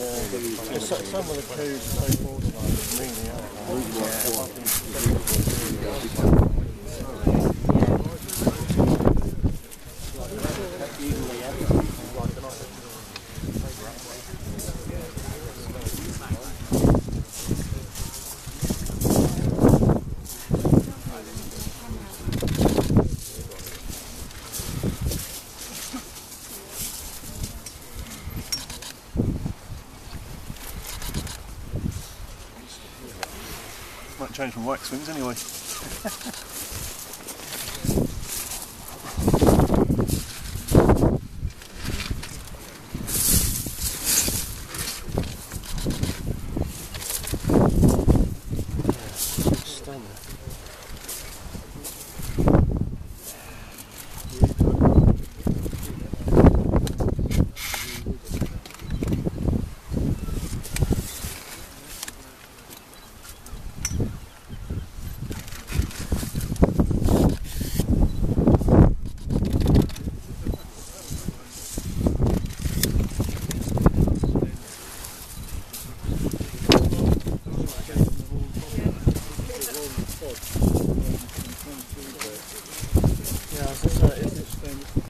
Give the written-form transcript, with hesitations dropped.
Some of the coups are so borderline, really, aren't Might change from white swings anyway.